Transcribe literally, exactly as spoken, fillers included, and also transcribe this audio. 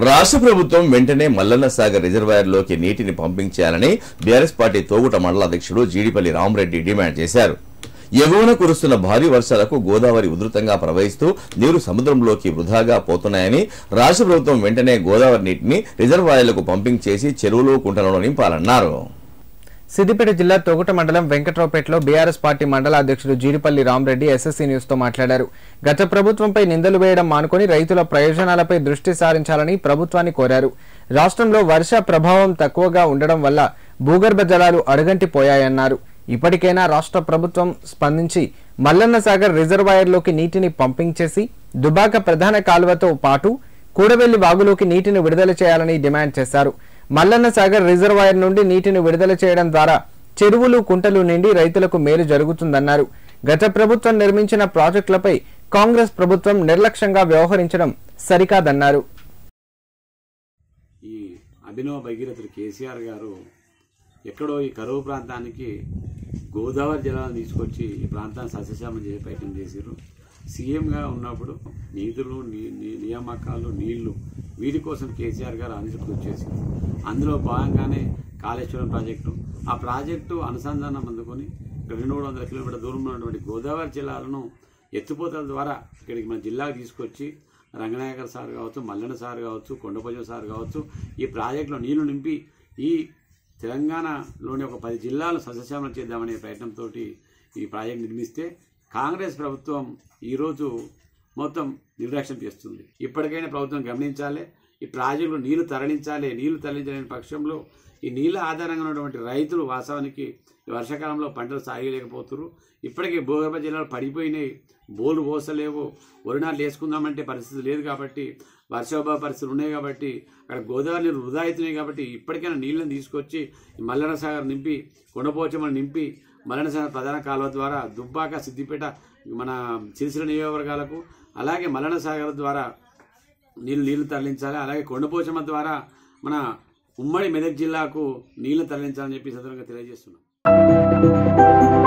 రాష్ట్ర ప్రభుత్వం వెంటనే మల్లన్న సాగర్ రిజర్వాయర్లోకి నీటిని పంపించాలని బీఆర్ఎస్ పార్టీ తోగుట మండల అధ్యక్షుడు జీడిపల్లి రామరెడ్డి డిమాండ్ చేశారు. ఎగువన కురుస్తున్న భారీ వర్షాలకు గోదావరి ఉధృతంగా ప్రవహిస్తూ నీరు సముద్రంలోకి వృధాగా పోతున్నాయని, రాష్ట్ర ప్రభుత్వం వెంటనే గోదావరి నీటిని రిజర్వాయర్లకు పంపింగ్ చేసి చెరువులు కుంటలను నింపాలన్నారు. సిద్దిపేట జిల్లా తొగుట మండలం వెంకట్రావుపేటలో బీఆర్ఎస్ పార్టీ మండల అధ్యక్షుడు జీడిపల్లి రామరెడ్డి ఎస్ఎస్సీ న్యూస్ తో మాట్లాడారు. గత ప్రభుత్వంపై నిందలు వేయడం మానుకొని రైతుల ప్రయోజనాలపై దృష్టి సారించాలని ప్రభుత్వాన్ని కోరారు. రాష్ట్రంలో వర్ష ప్రభావం తక్కువగా ఉండడం వల్ల భూగర్భ జలాలు అడుగంటిపోయాయన్నారు. ఇప్పటికైనా రాష్ట్ర ప్రభుత్వం స్పందించి మల్లన్న సాగర్ రిజర్వాయర్లోకి నీటిని పంపింగ్ చేసి దుబాక ప్రధాన కాలువతో పాటు కూడవెల్లి వాగులోకి నీటిని విడుదల చేయాలని డిమాండ్ చేశారు. మల్లన్న సాగర్ రిజర్వాయర్ నుండి నీటిని విడుదల చేయడం ద్వారా చెరువులు కుంటలు నిండి రైతులకు మేలు జరుగుతుందన్నారు. గత ప్రభుత్వం నిర్మించిన ప్రాజెక్టులపై కాంగ్రెస్ ప్రభుత్వం నిర్లక్ష్యంగా వ్యవహరించడం సరికాదన్నారు. ఈ అభినవ భగీరథుడు కేసీఆర్ గారు ఎక్కడో ఈ కరువు ప్రాంతానికి గోదావరి జలాలను తీసుకొచ్చి ఈ ప్రాంతాన్ని సస్యశ్యామం చేసే ప్రయత్నం చేశారు. సీఎంగా ఉన్నప్పుడు నిధులు నియామకాలు నీళ్లు వీటి కోసం కేసీఆర్ గారు అనుసరించి వచ్చేసింది. అందులో భాగంగానే కాళేశ్వరం ప్రాజెక్టు, ఆ ప్రాజెక్టు అనుసంధానం అందుకొని రెండు మూడు వందల కిలోమీటర్ల దూరంలో ఉన్నటువంటి గోదావరి జిల్లాలను ఎత్తిపోతల ద్వారా ఇక్కడికి మన జిల్లాకు తీసుకొచ్చి రంగనాయకర్ సార్ కావచ్చు, మల్లన్న సార్ కావచ్చు, కొండపల్లి సార్ కావచ్చు, ఈ ప్రాజెక్టులో నీళ్లు నింపి ఈ తెలంగాణలోని ఒక పది జిల్లాలు సస్యశ్యామలం చేద్దామనే ప్రయత్నంతో ఈ ప్రాజెక్టు నిర్మిస్తే కాంగ్రెస్ ప్రభుత్వం ఈరోజు మొత్తం నిర్లక్ష్యం చేస్తుంది. ఇప్పటికైనా ప్రభుత్వం గమనించాలి, ఈ ప్రాజెక్టులు నీళ్లు తరలించాలి. నీళ్లు తరలించలేని పక్షంలో ఈ నీళ్ళ ఆధారంగా ఉన్నటువంటి రైతులు వాస్తవానికి వర్షాకాలంలో పంటలు సాగలేకపోతున్నారు. ఇప్పటికే భూగర్భ జిల్లాలు పడిపోయినాయి, బోలు పోసలేవు, వరినాట్లు వేసుకుందామంటే పరిస్థితి లేదు. కాబట్టి వర్షాభావ పరిస్థితులు ఉన్నాయి. కాబట్టి అక్కడ గోదావరి నీరు వృధా అవుతున్నాయి. కాబట్టి ఇప్పటికైనా నీళ్ళని తీసుకొచ్చి మల్లన్న సాగర్ నింపి కొండపోచమ్మని నింపి మల్లన్న సాగర్ ప్రధాన కాలువ ద్వారా దుబ్బాక, సిద్దిపేట, మన సిరిసిల్ల నియోజకవర్గాలకు, అలాగే మల్లన్న సాగర్ ద్వారా నీళ్ళు నీళ్లు తరలించాలి. అలాగే కొండపోచమ్మ ద్వారా మన ఉమ్మడి మెదక్ జిల్లాకు నీళ్లు తరలించాలని చెప్పి సందర్భంగా తెలియజేస్తున్నాం.